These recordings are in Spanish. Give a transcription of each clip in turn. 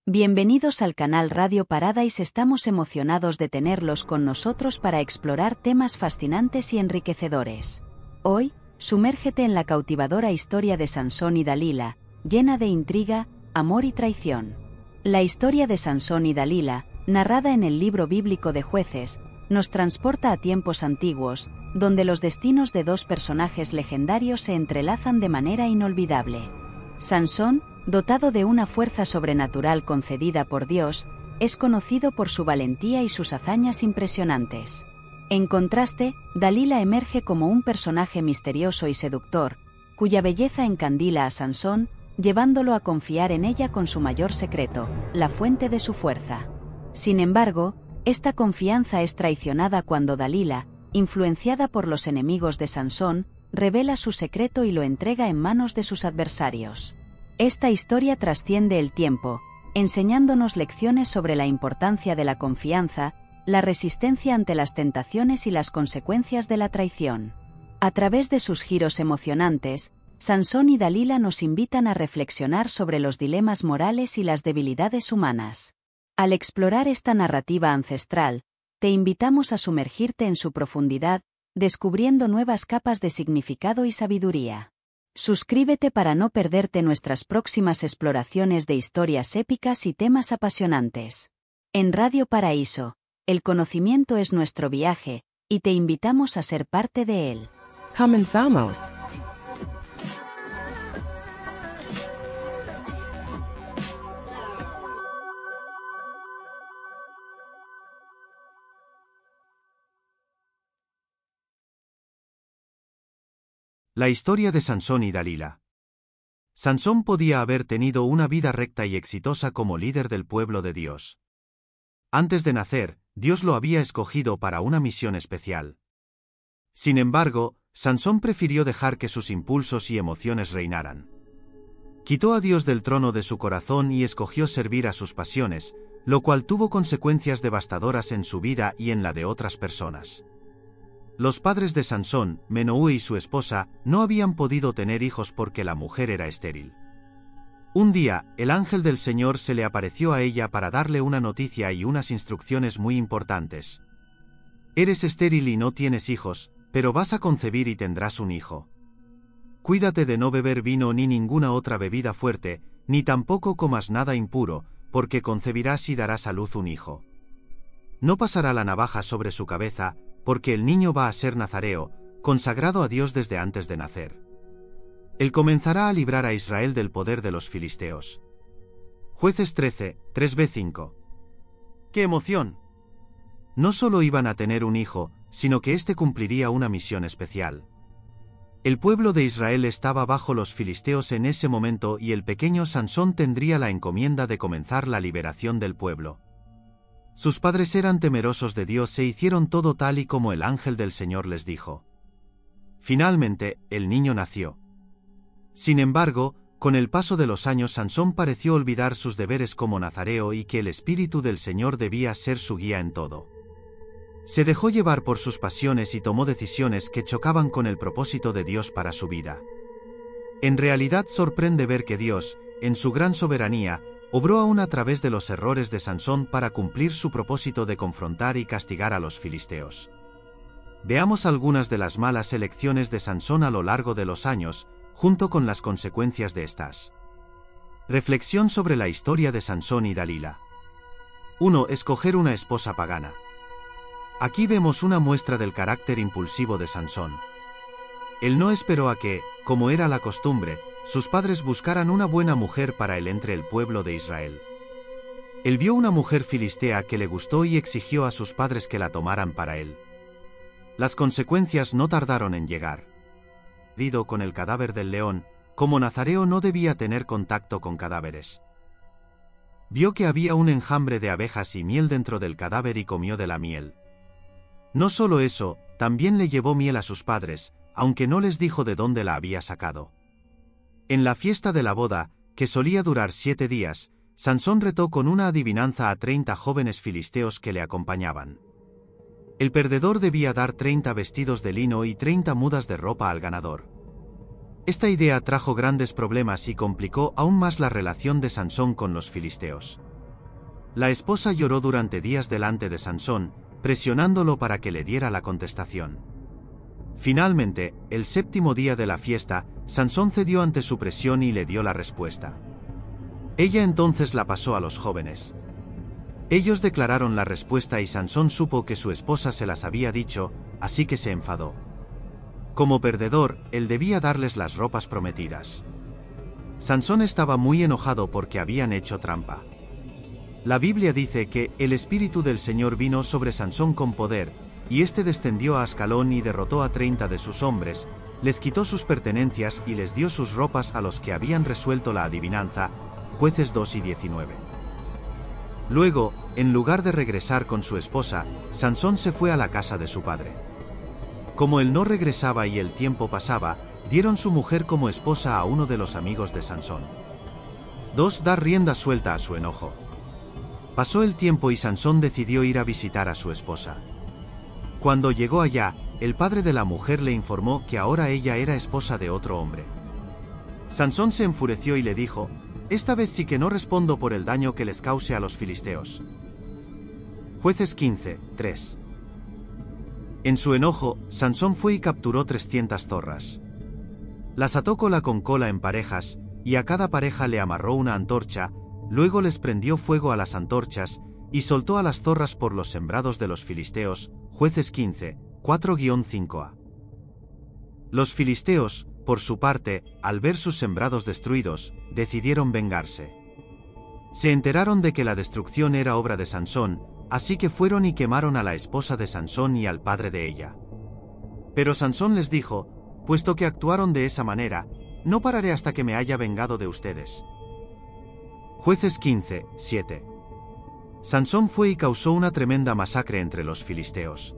Bienvenidos al canal Radio Paradise. Estamos emocionados de tenerlos con nosotros para explorar temas fascinantes y enriquecedores. Hoy, sumérgete en la cautivadora historia de Sansón y Dalila, llena de intriga, amor y traición. La historia de Sansón y Dalila, narrada en el libro bíblico de Jueces, nos transporta a tiempos antiguos, donde los destinos de dos personajes legendarios se entrelazan de manera inolvidable. Sansón, dotado de una fuerza sobrenatural concedida por Dios, es conocido por su valentía y sus hazañas impresionantes. En contraste, Dalila emerge como un personaje misterioso y seductor, cuya belleza encandila a Sansón, llevándolo a confiar en ella con su mayor secreto, la fuente de su fuerza. Sin embargo, esta confianza es traicionada cuando Dalila, influenciada por los enemigos de Sansón, revela su secreto y lo entrega en manos de sus adversarios. Esta historia trasciende el tiempo, enseñándonos lecciones sobre la importancia de la confianza, la resistencia ante las tentaciones y las consecuencias de la traición. A través de sus giros emocionantes, Sansón y Dalila nos invitan a reflexionar sobre los dilemas morales y las debilidades humanas. Al explorar esta narrativa ancestral, te invitamos a sumergirte en su profundidad, descubriendo nuevas capas de significado y sabiduría. Suscríbete para no perderte nuestras próximas exploraciones de historias épicas y temas apasionantes. En Radio Paraíso, el conocimiento es nuestro viaje, y te invitamos a ser parte de él. Comenzamos. La historia de Sansón y Dalila. Sansón podía haber tenido una vida recta y exitosa como líder del pueblo de Dios. Antes de nacer, Dios lo había escogido para una misión especial. Sin embargo, Sansón prefirió dejar que sus impulsos y emociones reinaran. Quitó a Dios del trono de su corazón y escogió servir a sus pasiones, lo cual tuvo consecuencias devastadoras en su vida y en la de otras personas. Los padres de Sansón, Menúe y su esposa, no habían podido tener hijos porque la mujer era estéril. Un día, el ángel del Señor se le apareció a ella para darle una noticia y unas instrucciones muy importantes. Eres estéril y no tienes hijos, pero vas a concebir y tendrás un hijo. Cuídate de no beber vino ni ninguna otra bebida fuerte, ni tampoco comas nada impuro, porque concebirás y darás a luz un hijo. No pasará la navaja sobre su cabeza, porque el niño va a ser nazareo, consagrado a Dios desde antes de nacer. Él comenzará a librar a Israel del poder de los filisteos. Jueces 13, 3b5. ¡Qué emoción! No solo iban a tener un hijo, sino que éste cumpliría una misión especial. El pueblo de Israel estaba bajo los filisteos en ese momento y el pequeño Sansón tendría la encomienda de comenzar la liberación del pueblo. Sus padres eran temerosos de Dios e hicieron todo tal y como el ángel del Señor les dijo. Finalmente, el niño nació. Sin embargo, con el paso de los años Sansón pareció olvidar sus deberes como nazareo y que el Espíritu del Señor debía ser su guía en todo. Se dejó llevar por sus pasiones y tomó decisiones que chocaban con el propósito de Dios para su vida. En realidad sorprende ver que Dios, en su gran soberanía, obró aún a través de los errores de Sansón para cumplir su propósito de confrontar y castigar a los filisteos. Veamos algunas de las malas elecciones de Sansón a lo largo de los años, junto con las consecuencias de estas. Reflexión sobre la historia de Sansón y Dalila. 1. Escoger una esposa pagana. Aquí vemos una muestra del carácter impulsivo de Sansón. Él no esperó a que, como era la costumbre, sus padres buscaran una buena mujer para él entre el pueblo de Israel. Él vio una mujer filistea que le gustó y exigió a sus padres que la tomaran para él. Las consecuencias no tardaron en llegar. Dido con el cadáver del león, como nazareo no debía tener contacto con cadáveres. Vio que había un enjambre de abejas y miel dentro del cadáver y comió de la miel. No solo eso, también le llevó miel a sus padres, aunque no les dijo de dónde la había sacado. En la fiesta de la boda, que solía durar 7 días, Sansón retó con una adivinanza a 30 jóvenes filisteos que le acompañaban. El perdedor debía dar 30 vestidos de lino y 30 mudas de ropa al ganador. Esta idea trajo grandes problemas y complicó aún más la relación de Sansón con los filisteos. La esposa lloró durante días delante de Sansón, presionándolo para que le diera la contestación. Finalmente, el 7º día de la fiesta, Sansón cedió ante su presión y le dio la respuesta. Ella entonces la pasó a los jóvenes. Ellos declararon la respuesta y Sansón supo que su esposa se las había dicho, así que se enfadó. Como perdedor, él debía darles las ropas prometidas. Sansón estaba muy enojado porque habían hecho trampa. La Biblia dice que el Espíritu del Señor vino sobre Sansón con poder, y éste descendió a Ascalón y derrotó a 30 de sus hombres, les quitó sus pertenencias y les dio sus ropas a los que habían resuelto la adivinanza, Jueces 2 y 19. Luego, en lugar de regresar con su esposa, Sansón se fue a la casa de su padre. Como él no regresaba y el tiempo pasaba, dieron su mujer como esposa a uno de los amigos de Sansón. 2. Dar rienda suelta a su enojo. Pasó el tiempo y Sansón decidió ir a visitar a su esposa. Cuando llegó allá, el padre de la mujer le informó que ahora ella era esposa de otro hombre. Sansón se enfureció y le dijo: «Esta vez sí que no respondo por el daño que les cause a los filisteos». Jueces 15, 3. En su enojo, Sansón fue y capturó 300 zorras. Las ató cola con cola en parejas, y a cada pareja le amarró una antorcha, luego les prendió fuego a las antorchas, y soltó a las zorras por los sembrados de los filisteos. Jueces 15, 4-5a. Los filisteos, por su parte, al ver sus sembrados destruidos, decidieron vengarse. Se enteraron de que la destrucción era obra de Sansón, así que fueron y quemaron a la esposa de Sansón y al padre de ella. Pero Sansón les dijo: «Puesto que actuaron de esa manera, no pararé hasta que me haya vengado de ustedes». Jueces 15, 7. Sansón fue y causó una tremenda masacre entre los filisteos.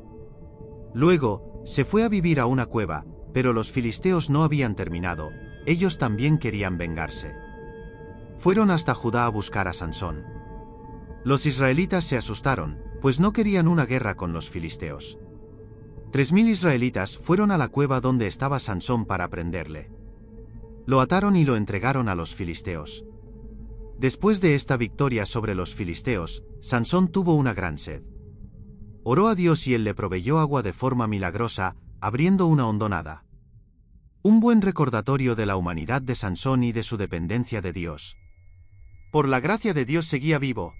Luego, se fue a vivir a una cueva, pero los filisteos no habían terminado, ellos también querían vengarse. Fueron hasta Judá a buscar a Sansón. Los israelitas se asustaron, pues no querían una guerra con los filisteos. 3000 israelitas fueron a la cueva donde estaba Sansón para prenderle. Lo ataron y lo entregaron a los filisteos. Después de esta victoria sobre los filisteos, Sansón tuvo una gran sed. Oró a Dios y él le proveyó agua de forma milagrosa, abriendo una hondonada. Un buen recordatorio de la humanidad de Sansón y de su dependencia de Dios. Por la gracia de Dios seguía vivo.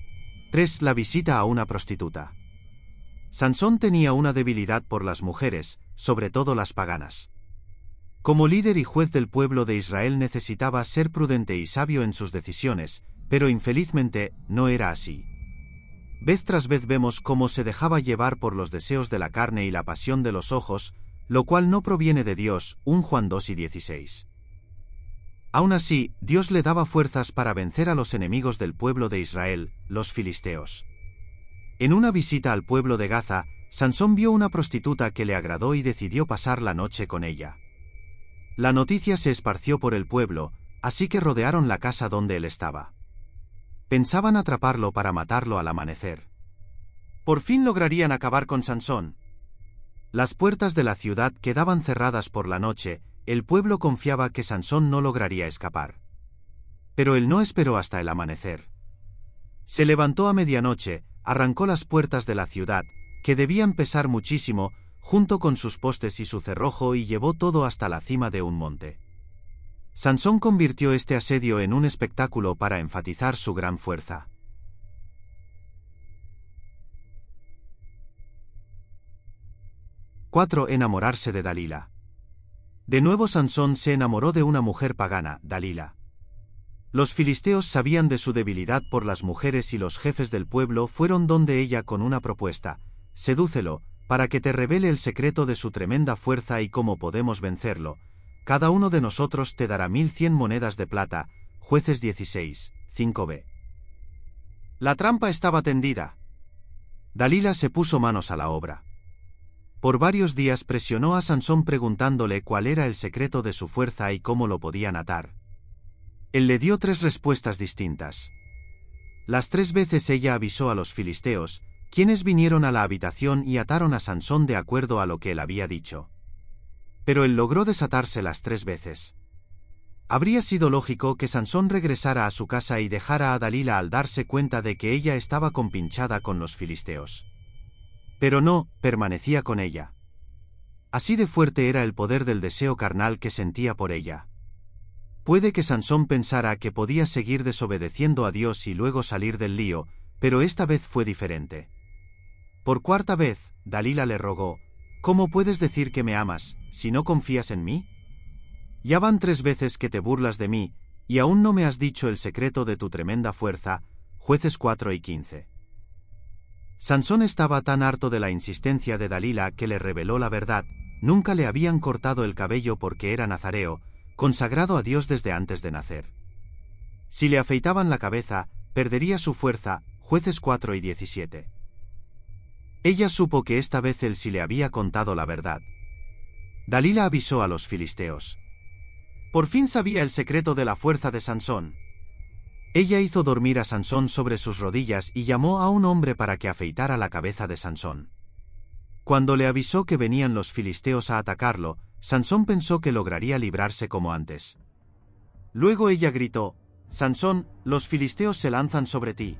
3. La visita a una prostituta. Sansón tenía una debilidad por las mujeres, sobre todo las paganas. Como líder y juez del pueblo de Israel necesitaba ser prudente y sabio en sus decisiones, pero infelizmente, no era así. Vez tras vez vemos cómo se dejaba llevar por los deseos de la carne y la pasión de los ojos, lo cual no proviene de Dios. 1 Juan 2 y 16. Aún así, Dios le daba fuerzas para vencer a los enemigos del pueblo de Israel, los filisteos. En una visita al pueblo de Gaza, Sansón vio una prostituta que le agradó y decidió pasar la noche con ella. La noticia se esparció por el pueblo, así que rodearon la casa donde él estaba. Pensaban atraparlo para matarlo al amanecer. Por fin lograrían acabar con Sansón. Las puertas de la ciudad quedaban cerradas por la noche, el pueblo confiaba que Sansón no lograría escapar. Pero él no esperó hasta el amanecer. Se levantó a medianoche, arrancó las puertas de la ciudad, que debían pesar muchísimo, junto con sus postes y su cerrojo, y llevó todo hasta la cima de un monte. Sansón convirtió este asedio en un espectáculo para enfatizar su gran fuerza. 4. Enamorarse de Dalila. De nuevo Sansón se enamoró de una mujer pagana, Dalila. Los filisteos sabían de su debilidad por las mujeres y los jefes del pueblo fueron donde ella con una propuesta: «Sedúcelo, para que te revele el secreto de su tremenda fuerza y cómo podemos vencerlo. Cada uno de nosotros te dará 1100 monedas de plata». Jueces 16, 5b. La trampa estaba tendida. Dalila se puso manos a la obra. Por varios días presionó a Sansón preguntándole cuál era el secreto de su fuerza y cómo lo podían atar. Él le dio 3 respuestas distintas. Las 3 veces ella avisó a los filisteos, quienes vinieron a la habitación y ataron a Sansón de acuerdo a lo que él había dicho. Pero él logró desatarse las 3 veces. Habría sido lógico que Sansón regresara a su casa y dejara a Dalila al darse cuenta de que ella estaba compinchada con los filisteos. Pero no, permanecía con ella. Así de fuerte era el poder del deseo carnal que sentía por ella. Puede que Sansón pensara que podía seguir desobedeciendo a Dios y luego salir del lío, pero esta vez fue diferente. Por cuarta vez, Dalila le rogó: ¿cómo puedes decir que me amas, si no confías en mí? Ya van 3 veces que te burlas de mí, y aún no me has dicho el secreto de tu tremenda fuerza. Jueces 4 y 15. Sansón estaba tan harto de la insistencia de Dalila que le reveló la verdad: nunca le habían cortado el cabello porque era nazareo, consagrado a Dios desde antes de nacer. Si le afeitaban la cabeza, perdería su fuerza. Jueces 4 y 17. Ella supo que esta vez él sí le había contado la verdad. Dalila avisó a los filisteos. Por fin sabía el secreto de la fuerza de Sansón. Ella hizo dormir a Sansón sobre sus rodillas y llamó a un hombre para que afeitara la cabeza de Sansón. Cuando le avisó que venían los filisteos a atacarlo, Sansón pensó que lograría librarse como antes. Luego ella gritó: «Sansón, los filisteos se lanzan sobre ti».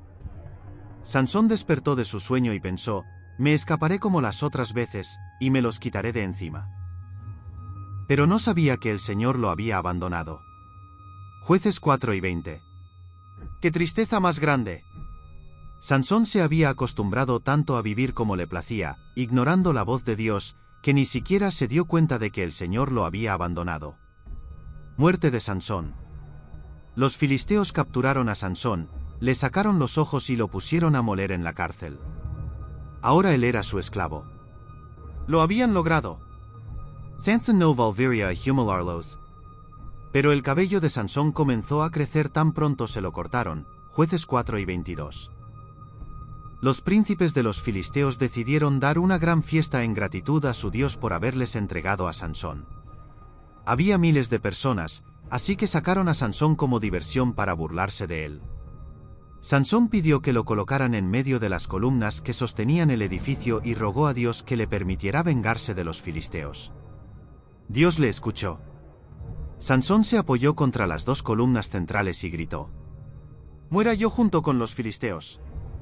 Sansón despertó de su sueño y pensó: «Me escaparé como las otras veces, y me los quitaré de encima». Pero no sabía que el Señor lo había abandonado. Jueces 4 y 20. ¡Qué tristeza más grande! Sansón se había acostumbrado tanto a vivir como le placía, ignorando la voz de Dios, que ni siquiera se dio cuenta de que el Señor lo había abandonado. Muerte de Sansón. Los filisteos capturaron a Sansón, le sacaron los ojos y lo pusieron a moler en la cárcel. Ahora él era su esclavo. Lo habían logrado. Sansón no volvería a humillarlos. Pero el cabello de Sansón comenzó a crecer tan pronto se lo cortaron. Jueces 4 y 22. Los príncipes de los filisteos decidieron dar una gran fiesta en gratitud a su Dios por haberles entregado a Sansón. Había miles de personas, así que sacaron a Sansón como diversión para burlarse de él. Sansón pidió que lo colocaran en medio de las columnas que sostenían el edificio y rogó a Dios que le permitiera vengarse de los filisteos. Dios le escuchó. Sansón se apoyó contra las 2 columnas centrales y gritó: «Muera yo junto con los filisteos».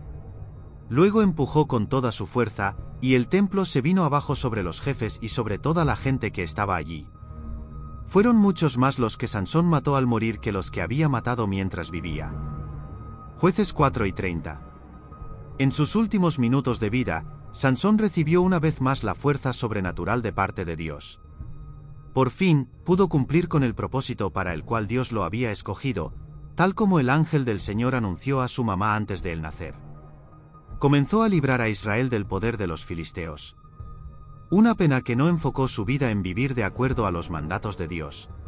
Luego empujó con toda su fuerza, y el templo se vino abajo sobre los jefes y sobre toda la gente que estaba allí. Fueron muchos más los que Sansón mató al morir que los que había matado mientras vivía. Jueces 4 y 30. En sus últimos minutos de vida, Sansón recibió una vez más la fuerza sobrenatural de parte de Dios. Por fin, pudo cumplir con el propósito para el cual Dios lo había escogido, tal como el ángel del Señor anunció a su mamá antes de él nacer. Comenzó a librar a Israel del poder de los filisteos. Una pena que no enfocó su vida en vivir de acuerdo a los mandatos de Dios.